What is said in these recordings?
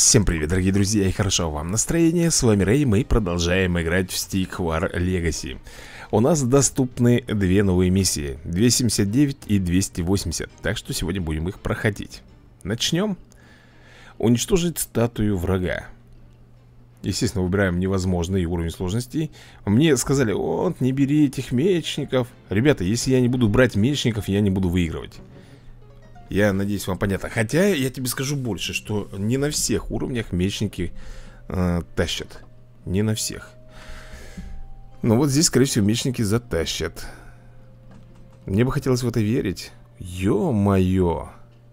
Всем привет, дорогие друзья, и хорошо вам настроение. С вами Рэй, мы продолжаем играть в Stick War Legacy. У нас доступны две новые миссии, 279 и 280. Так что сегодня будем их проходить. Начнем. Уничтожить статую врага. Естественно, выбираем невозможный уровень сложности. Мне сказали: вот, не бери этих мечников. Ребята, если я не буду брать мечников, я не буду выигрывать. Я надеюсь, вам понятно. Хотя я тебе скажу больше, что не на всех уровнях мечники тащат. Не на всех. Но вот здесь, скорее всего, мечники затащат. Мне бы хотелось в это верить. Ё-моё.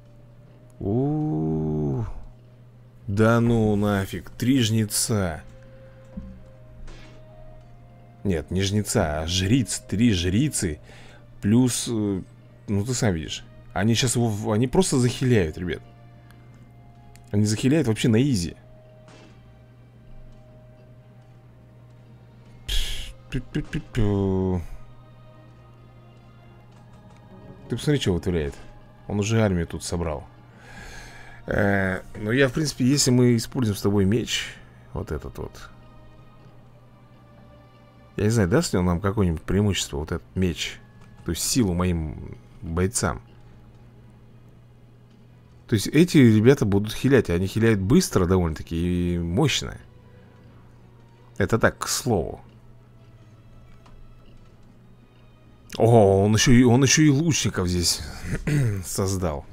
Да ну нафиг. 3 жнеца. Нет, не жнеца, а жриц. 3 жрицы. Плюс, ну ты сам видишь. Они сейчас его, они просто захиляют, ребят. Они захиляют вообще на изи. Ты посмотри, что вытворяет. Он уже армию тут собрал. Но я, в принципе, если мы используем с тобой меч, вот этот вот, я не знаю, даст ли он нам какое-нибудь преимущество, вот этот меч, то есть силу моим бойцам. То есть эти ребята будут хилять. Они хиляют быстро довольно-таки и мощно. Это так, к слову. О, он еще и лучников здесь создал.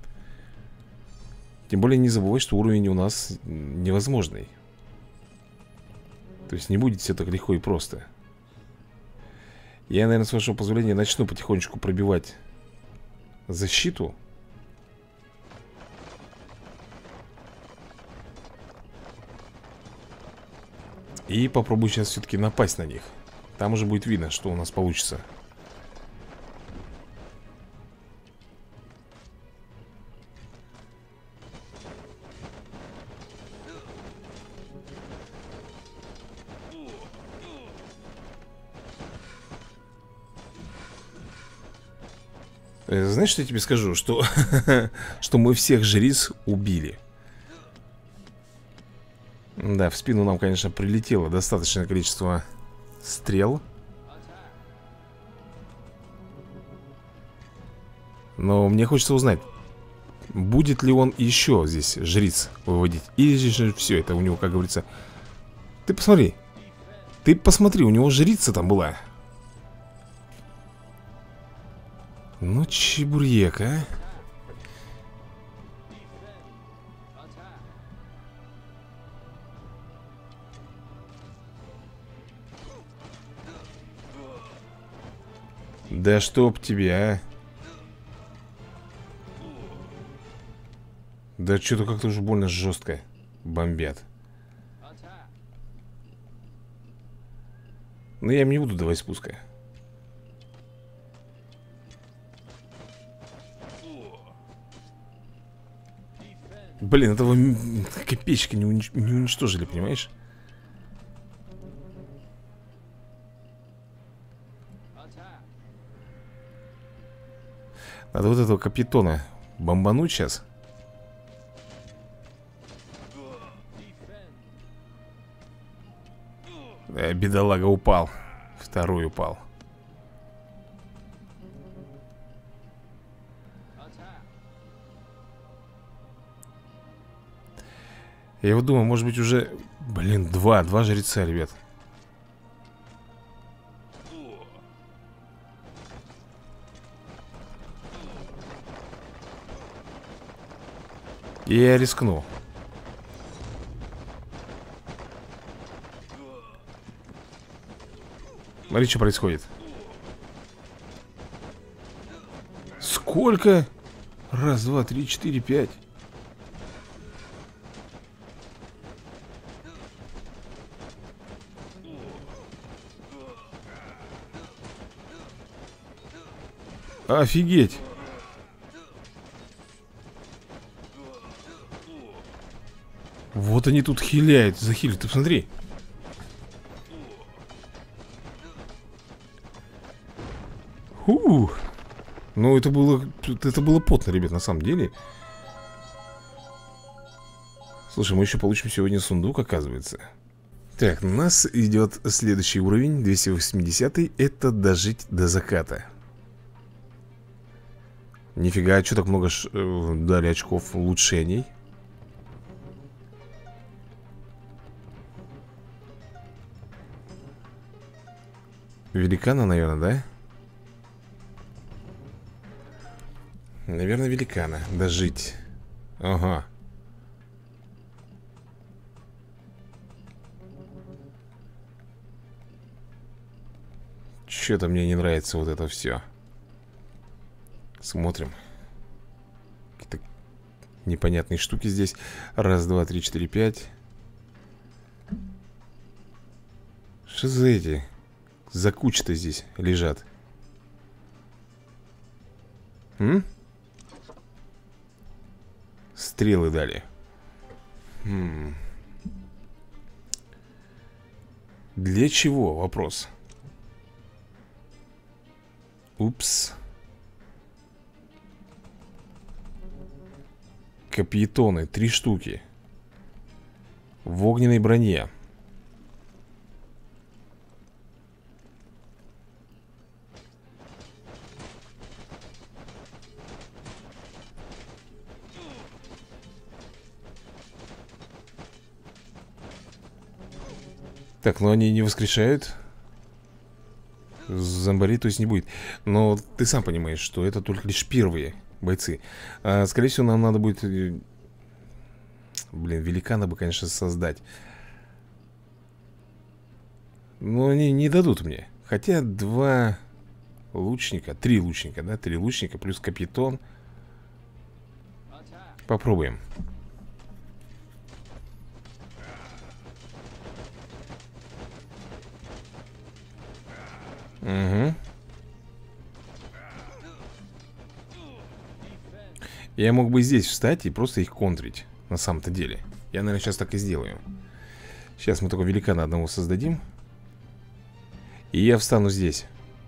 Тем более не забывай, что уровень у нас невозможный. То есть не будет все так легко и просто. Я, наверное, с вашего позволения начну потихонечку пробивать защиту. И попробую сейчас все-таки напасть на них. Там уже будет видно, что у нас получится. Знаешь, что я тебе скажу? Что, что мы всех жриц убили. Да, в спину нам, конечно, прилетело достаточное количество стрел. Но мне хочется узнать, будет ли он еще здесь жриц выводить. Или же все это у него, как говорится. Ты посмотри. Ты посмотри, у него жрица там была. Ну, чебурек, а. Да чтоб тебя, а. Да что-то как-то уже больно жестко бомбят. Но я им не буду давать спуска. Блин, этого копейщика не уничтожили, понимаешь? Надо вот этого капитона бомбануть сейчас. Бедолага упал. Второй упал. Я вот думаю, может быть уже... Блин, два жреца, ребят. И я рискну. Смотри, что происходит. Сколько? Раз, два, три, четыре, пять. Офигеть. Вот они тут хиляют, захилят, ты посмотри. Ну, это было потно, ребят, на самом деле. Слушай, мы еще получим сегодня сундук, оказывается. Так, у нас идет следующий уровень, 280-й. Это дожить до заката. Нифига, а что так много дали очков улучшений? Великана, наверное, да? Наверное, великана. Дожить. Ага. Что-то мне не нравится вот это все. Смотрим. Какие-то непонятные штуки здесь. Раз, два, три, четыре, пять. Что за эти? За куча-то здесь лежат. М? Стрелы дали. Для чего? Вопрос. Упс. Капьетоны, 3 штуки. В огненной броне. Так, но они не воскрешают. Зомбарей, то есть, не будет. Но ты сам понимаешь, что это только лишь первые бойцы. Скорее всего, нам надо будет... Блин, великана бы, конечно, создать. Но они не дадут мне. Хотя 2 лучника, 3 лучника, да? 3 лучника плюс капитон. Попробуем. Угу. Я мог бы здесь встать и просто их контрить. На самом-то деле. Я, наверное, сейчас так и сделаю. Сейчас мы только великана одного создадим. И я встану здесь.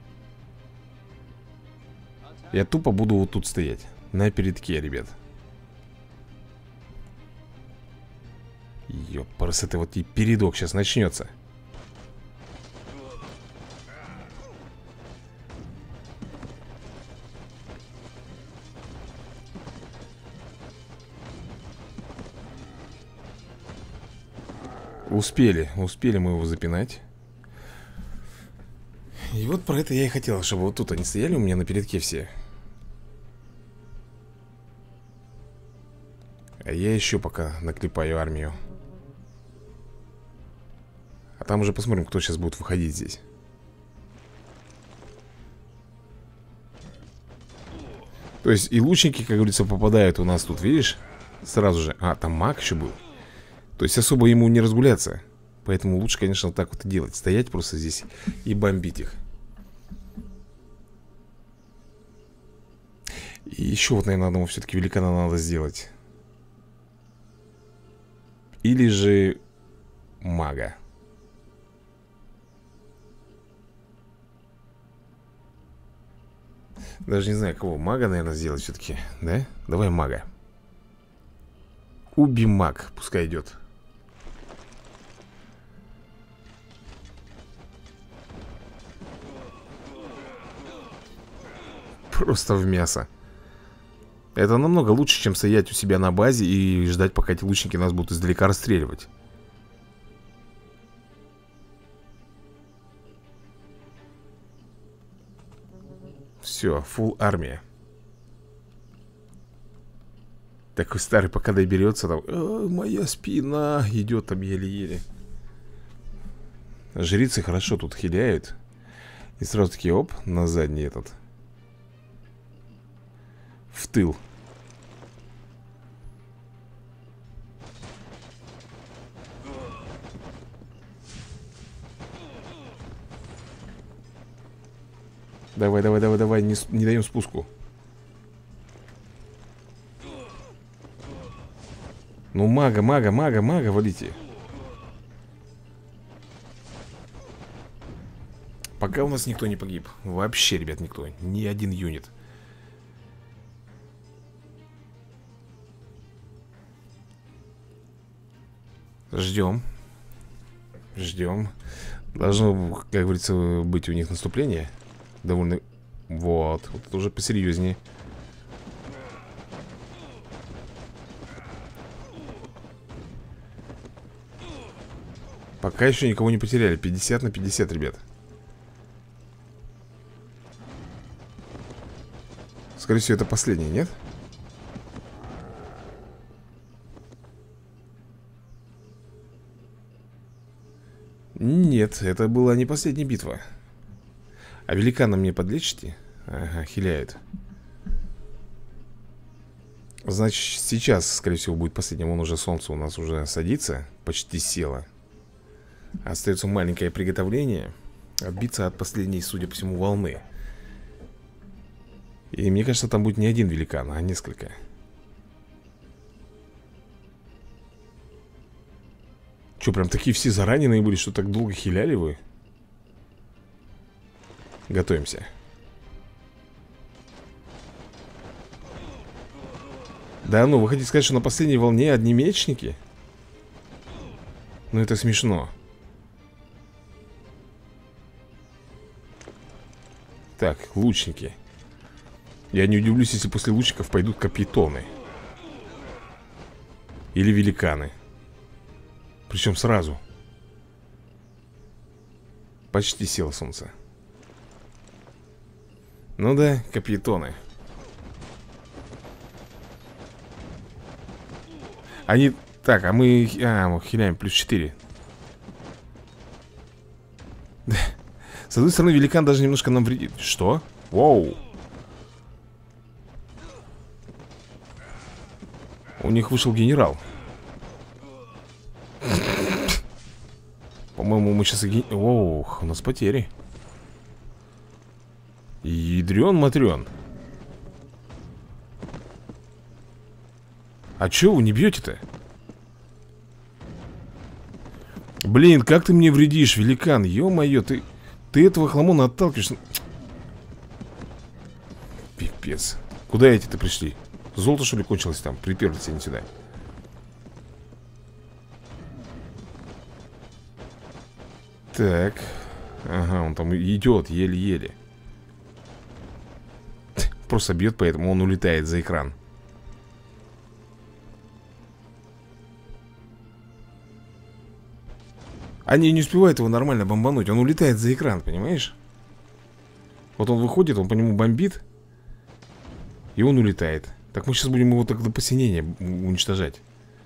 Я тупо буду вот тут стоять. На передке, ребят. Ёпарас, это вот и передок сейчас начнется. Успели мы его запинать. И вот про это я и хотел, чтобы вот тут они стояли у меня на передке все. А я еще пока наклепаю армию. А там уже посмотрим, кто сейчас будет выходить здесь. То есть и лучники, как говорится, попадают у нас тут, видишь? Сразу же. А, там маг еще был. То есть особо ему не разгуляться. Поэтому лучше, конечно, вот так вот и делать. Стоять просто здесь и бомбить их. И еще вот, наверное, одного все-таки великана надо сделать. Или же мага. Даже не знаю, кого. Мага, наверное, сделать все-таки. Да? Давай мага. Уби-маг. Пускай идет. Просто в мясо. Это намного лучше, чем стоять у себя на базе и ждать, пока эти лучники нас будут издалека расстреливать. Все, фулл армия. Такой старый пока доберется там. Моя спина идет там еле-еле. Жрицы хорошо тут хиляют. И сразу таки, оп, на задний этот. В тыл. Давай, давай, давай, давай, не даем спуску. Ну, мага, валите. Пока у нас никто не погиб. Вообще, ребят, никто. Ни один юнит. Ждем. Ждем. Должно, как говорится, быть у них наступление. Довольно... Вот это уже посерьезнее. Пока еще никого не потеряли. 50 на 50, ребят. Скорее всего, это последний, нет? Нет, это была не последняя битва. А великана мне подлечите? Ага, хиляет. Значит, сейчас, скорее всего, будет последним. Вон уже солнце у нас уже садится. Почти село. Остается маленькое приготовление. Отбиться от последней, судя по всему, волны. И мне кажется, там будет не один великан, а несколько. Че, прям такие все зараненные были, что так долго хиляли вы? Готовимся. Да ну, вы хотите сказать, что на последней волне одни мечники? Ну это смешно. Так, лучники. Я не удивлюсь, если после лучников пойдут капитоны. Или великаны. Причем сразу. Почти село солнце. Ну да, капитоны. Они... Так, а мы... мы хиляем плюс 4. С одной стороны, великан даже немножко нам вредит. Что? Воу. У них вышел генерал. По-моему, мы сейчас... Ох, у нас потери. Ядрен-матрен. А чё вы не бьете-то? Блин, как ты мне вредишь, великан? Ё-моё, ты этого хламона отталкиваешь. Пипец. Куда эти-то пришли? Золото, что ли, кончилось там? Приперлись они сюда. Так. Ага, он там идет еле-еле. Просто бьет, поэтому он улетает за экран. Они не успевают его нормально бомбануть. Он улетает за экран, понимаешь? Вот он выходит, он по нему бомбит. И он улетает. Так мы сейчас будем его так до посинения уничтожать.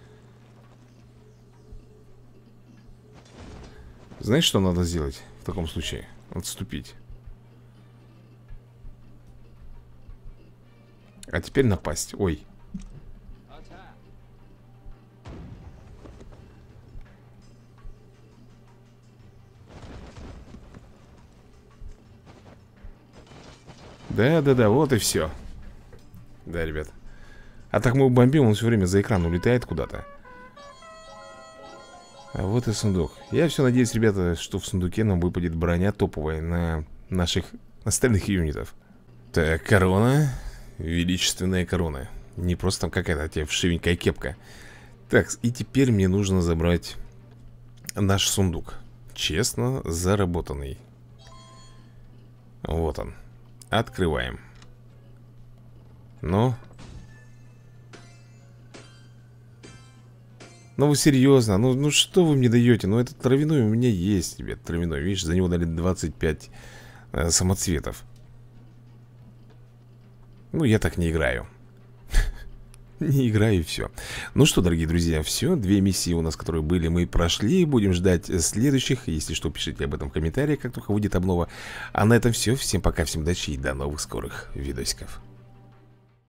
Знаешь, что надо сделать в таком случае? Отступить. А теперь напасть. Ой. Да-да-да, вот и все. Да, ребят. А так мы его бомбим, он все время за экран улетает куда-то. А вот и сундук. Я все надеюсь, ребята, что в сундуке нам выпадет броня топовая на наших остальных юнитов. Так, корона. Величественная корона. Не просто там какая-то вшивенькая кепка. Так, и теперь мне нужно забрать наш сундук. Честно заработанный. Вот он. Открываем. Ну вы серьезно? Ну что вы мне даете? Ну этот травяной у меня есть, ребят. Травяной, видишь, за него дали 25 самоцветов. Ну я так не играю. Не играю и все. Ну что, дорогие друзья, все. 2 миссии у нас, которые были, мы прошли. Будем ждать следующих. Если что, пишите об этом в комментариях, как только выйдет обнова. А на этом все. Всем пока, всем удачи и до новых скорых видосиков.